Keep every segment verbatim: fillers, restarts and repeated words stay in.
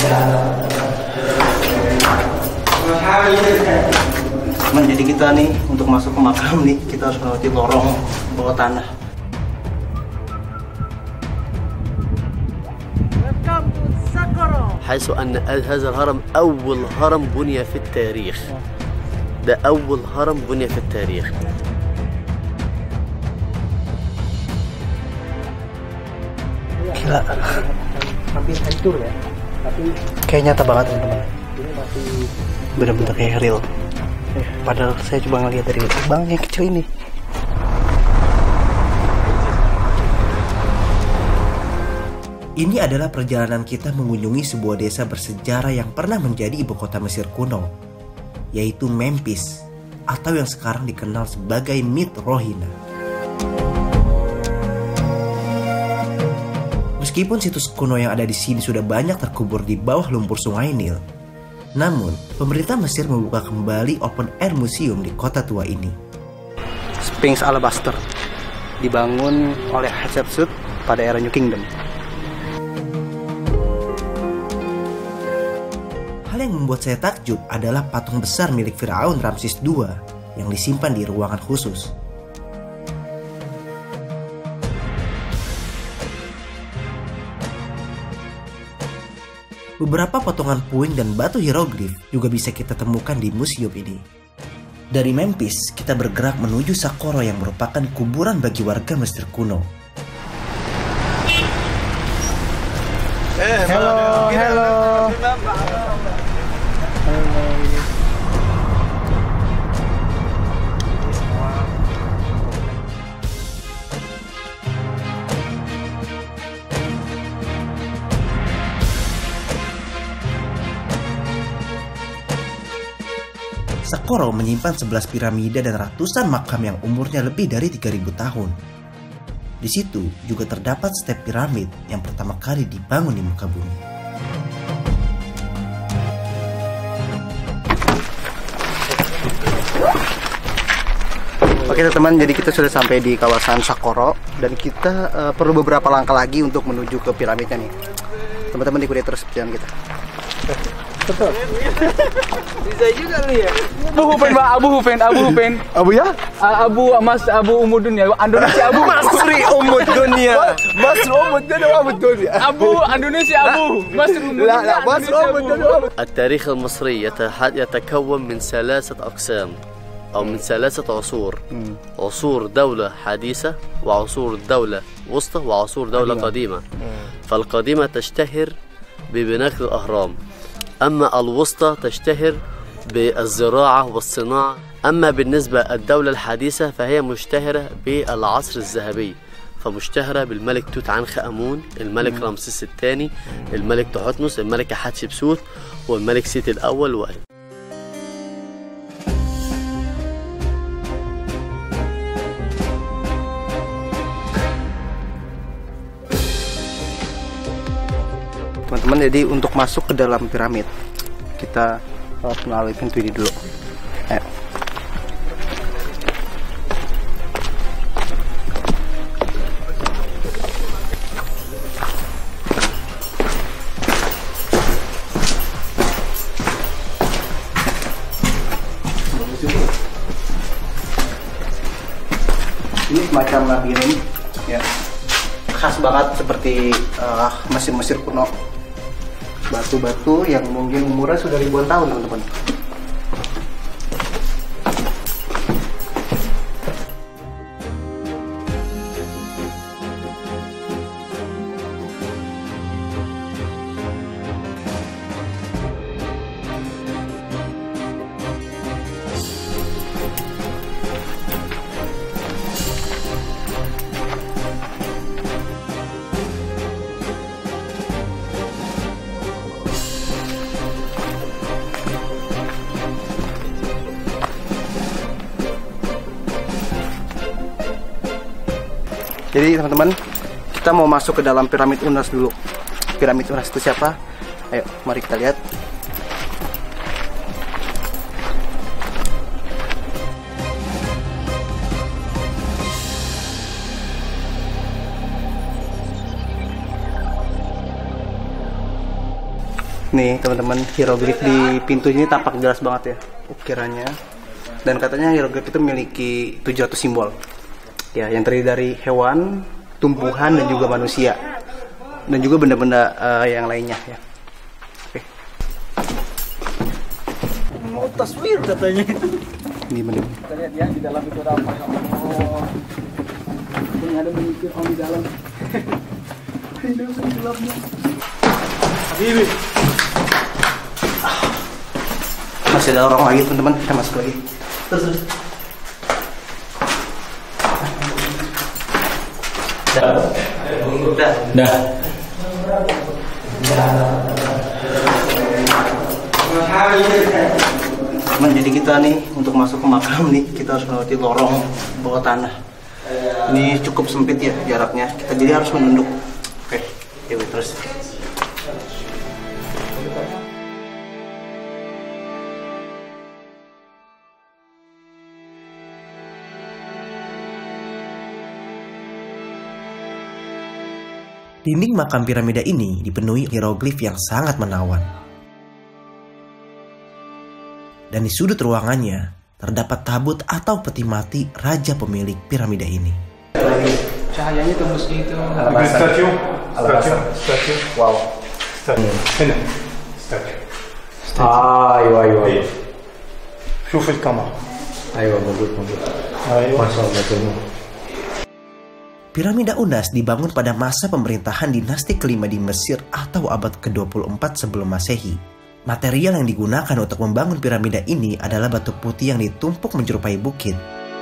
Teman, jadi kita nih untuk masuk ke makam nih kita harus melewati lorong bawah tanah. حيث أن هذا الهرم أول هرم بني في التاريخ. ده أول هرم بني في التاريخ. Gila, hampir hancur ya. Tapi kayak nyata banget teman-teman. Ini masih bener-bener kayak real. Padahal saya cuma ngeliat dari bang yang kecil ini. Ini adalah perjalanan kita mengunjungi sebuah desa bersejarah yang pernah menjadi ibu kota Mesir kuno, yaitu Memphis, atau yang sekarang dikenal sebagai Myth Rohina. Meskipun situs kuno yang ada di sini sudah banyak terkubur di bawah lumpur sungai Nil, namun pemerintah Mesir membuka kembali open air museum di kota tua ini. Sphinx Alabaster dibangun oleh Hatshepsut pada era New Kingdom. Hal yang membuat saya takjub adalah patung besar milik Firaun Ramses kedua yang disimpan di ruangan khusus. Beberapa potongan puing dan batu hieroglif juga bisa kita temukan di museum ini. Dari Memphis, kita bergerak menuju Saqqara yang merupakan kuburan bagi warga Mesir kuno. Hello, hello. Saqqara menyimpan sebelas piramida dan ratusan makam yang umurnya lebih dari tiga ribu tahun. Di situ juga terdapat step piramid yang pertama kali dibangun di muka bumi. Oke teman-teman, jadi kita sudah sampai di kawasan Saqqara dan kita uh, perlu beberapa langkah lagi untuk menuju ke piramidnya nih. Teman-teman ikuti terus perjalanan kita. Betul. Bisa juga nih ya. Abu Hufen, Pak. Abu Hufen, Abu Hufen. Abu ya? Abu Mas Abu Umud Dunia. Indonesia Abu. Masri Umud Dunia. Masri Umud Dunia Umud Dunia. Abu Indonesia Abu. Masri Umud Dunia. لا لا مصر أم الدنيا. التاريخ المصري يتكون من ثلاثة أقسام أو من ثلاثة عصور. عصور دولة حديثة وعصور دولة وسطى وعصور دولة قديمة. فالقديمة تشتهر ببناء الأهرام، أما الوسطى تشتهر بالزراعة والصناعة، أما بالنسبة الدولة الحديثة فهي مشتهرة بالعصر الذهبي، فمشتهرة بالملك توت عنخ آمون، الملك رمسيس الثاني، الملك تحتمس، الملكة حتشبسوت، والملك سيتي الأول و Teman-teman, jadi untuk masuk ke dalam piramid kita harus melalui pintu ini dulu. Ayo. Ini semacam labirin ya, khas banget seperti uh, Mesir-Mesir kuno. Batu-batu yang mungkin umurnya sudah ribuan tahun, teman-teman. Jadi teman-teman, kita mau masuk ke dalam piramid Unas dulu. Piramid Unas itu siapa? Ayo, mari kita lihat. Nih teman-teman, hieroglif di pintu ini tampak jelas banget ya ukirannya. Dan katanya hieroglif itu memiliki tujuh ratus simbol. Ya, yang terdiri dari hewan, tumbuhan dan juga manusia. Dan juga benda-benda uh, yang lainnya ya. Oke. Mau taswir katanya itu. Gimana? Kita lihat ya di dalam itu ada apa? Oh. Ini ada mikir om di dalam. Ini gelapnya. Habis. Masih ada orang lagi teman-teman, kita masuk lagi. Terus terus. Dah. Dah. Dah. Teman, jadi kita nih untuk masuk ke makam nih kita harus melewati lorong bawah tanah. Ini cukup sempit ya jaraknya. Kita jadi harus menunduk. Oke, ya terus. Dinding makam piramida ini dipenuhi hieroglif yang sangat menawan. Dan di sudut ruangannya terdapat tabut atau peti mati raja pemilik piramida ini. Cahayanya tembus itu. ستاتيو ستاتيو ستاتيو واو ستاتيو هنا ستاتيو ايوه ايوه ايوه شوف الكاميرا ايوه موجود موجود ايوه ما شاء الله تمام. Piramida Unas dibangun pada masa pemerintahan dinasti kelima di Mesir atau abad ke dua puluh empat sebelum Masehi. Material yang digunakan untuk membangun piramida ini adalah batu putih yang ditumpuk menyerupai bukit.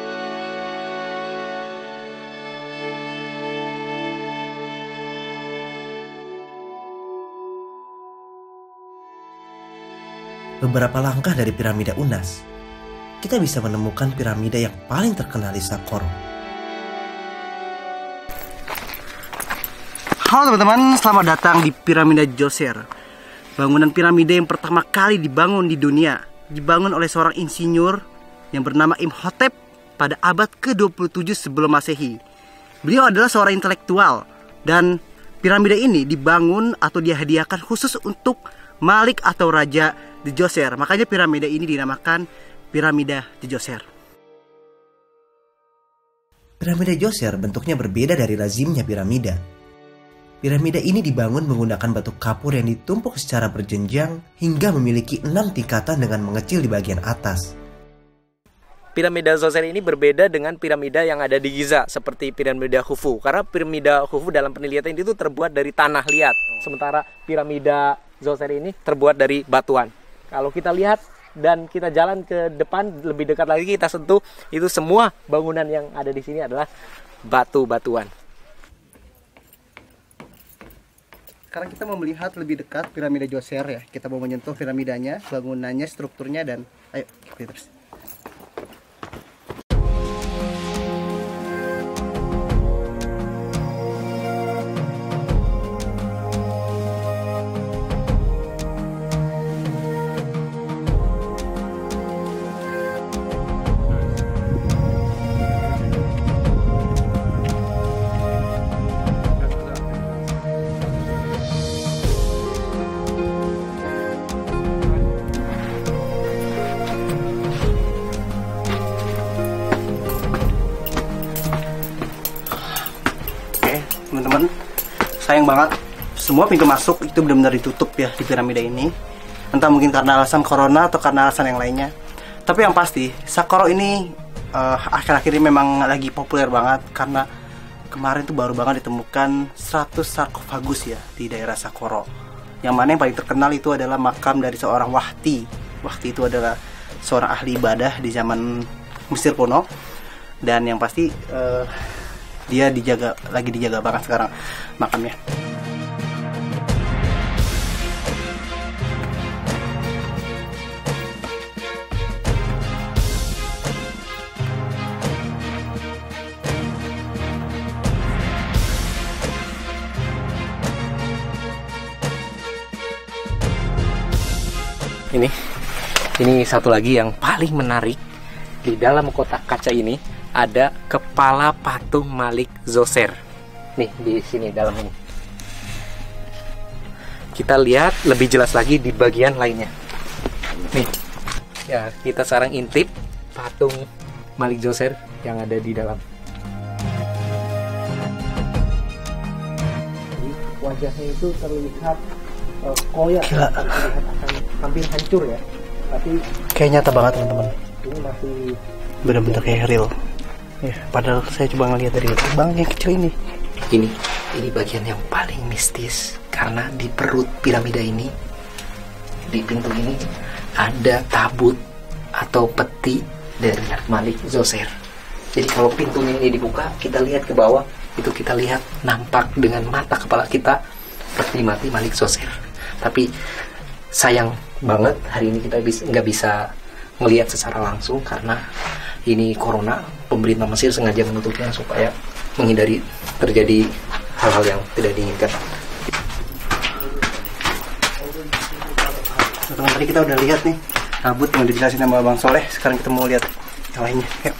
Beberapa langkah dari piramida Unas, kita bisa menemukan piramida yang paling terkenal di Saqqara. Halo teman-teman, selamat datang di Piramida Djoser. Bangunan piramida yang pertama kali dibangun di dunia, dibangun oleh seorang insinyur yang bernama Imhotep pada abad ke dua puluh tujuh sebelum Masehi. Beliau adalah seorang intelektual dan piramida ini dibangun atau dihadiahkan khusus untuk Malik atau Raja Djoser. Makanya piramida ini dinamakan Piramida Djoser. Piramida Djoser bentuknya berbeda dari lazimnya piramida. Piramida ini dibangun menggunakan batu kapur yang ditumpuk secara berjenjang hingga memiliki enam tingkatan dengan mengecil di bagian atas. Piramida Djoser ini berbeda dengan piramida yang ada di Giza seperti piramida Khufu. Karena piramida Khufu dalam penelitian itu terbuat dari tanah liat, sementara piramida Djoser ini terbuat dari batuan. Kalau kita lihat dan kita jalan ke depan lebih dekat lagi, kita sentuh, itu semua bangunan yang ada di sini adalah batu-batuan. Sekarang kita mau melihat lebih dekat piramida Djoser ya. Kita mau menyentuh piramidanya, bangunannya, strukturnya, dan ayo kita terus. Teman-teman, sayang banget semua pintu masuk itu benar-benar ditutup ya di piramida ini. Entah mungkin karena alasan corona atau karena alasan yang lainnya. Tapi yang pasti Saqqara ini uh, akhir-akhir ini memang lagi populer banget karena kemarin tuh baru banget ditemukan seratus sarkofagus ya di daerah Saqqara. Yang mana yang paling terkenal itu adalah makam dari seorang Wahti. Wahti itu adalah seorang ahli ibadah di zaman Mesir kuno. Dan yang pasti uh, dia dijaga, lagi dijaga banget sekarang makamnya. Ini, ini satu lagi yang paling menarik. Di dalam kotak kaca ini ada kepala patung Malik Djoser. Nih di sini dalam ini. kita lihat lebih jelas lagi di bagian lainnya. Nih, ya kita sekarang intip patung Malik Dzoser yang ada di dalam. Wajahnya itu terlihat uh, koyak, terlihat akan hampir hancur ya. Tapi kayak nyata banget teman-teman. Ini masih benar-benar kayak real. Ya, padahal saya coba ngeliat dari bang yang kecil ini. Ini, ini bagian yang paling mistis karena di perut piramida ini, di pintu ini ada tabut atau peti dari Malik Dzoser. Jadi kalau pintunya ini dibuka, kita lihat ke bawah, itu kita lihat nampak dengan mata kepala kita peti mati Malik Dzoser. Tapi sayang banget hari ini kita bisa nggak bisa melihat secara langsung karena ini corona. Pemerintah Mesir sengaja menutupnya supaya menghindari terjadi hal-hal yang tidak diinginkan. Teman-teman, tadi kita udah lihat nih tabut yang dijelasin sama Bang Soleh. Sekarang kita mau lihat yang lainnya. Yuk.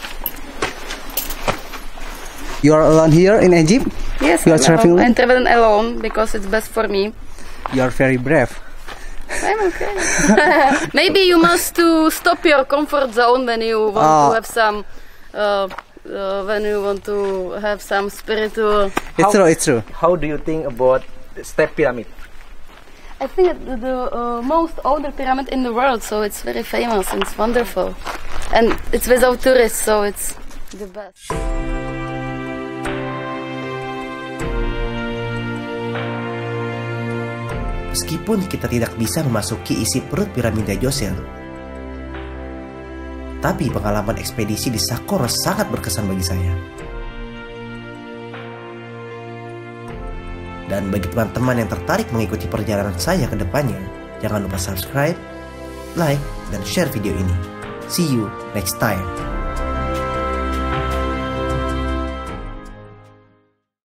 You are alone here in Egypt? Yes, you are I'm, traveling alone. I'm traveling alone because it's best for me. You are very brave. I'm okay. Maybe you must to stop your comfort zone when you want oh. to have some, uh, uh, when you want to have some spiritual. It's How, true. It's true. How do you think about the step pyramid? I think it's the uh, most older pyramid in the world, so it's very famous and it's wonderful, and it's without tourists, so it's the best. Meskipun kita tidak bisa memasuki isi perut piramida Dzoser, tapi pengalaman ekspedisi di Saqqara sangat berkesan bagi saya. Dan bagi teman-teman yang tertarik mengikuti perjalanan saya ke depannya, jangan lupa subscribe, like, dan share video ini. See you next time.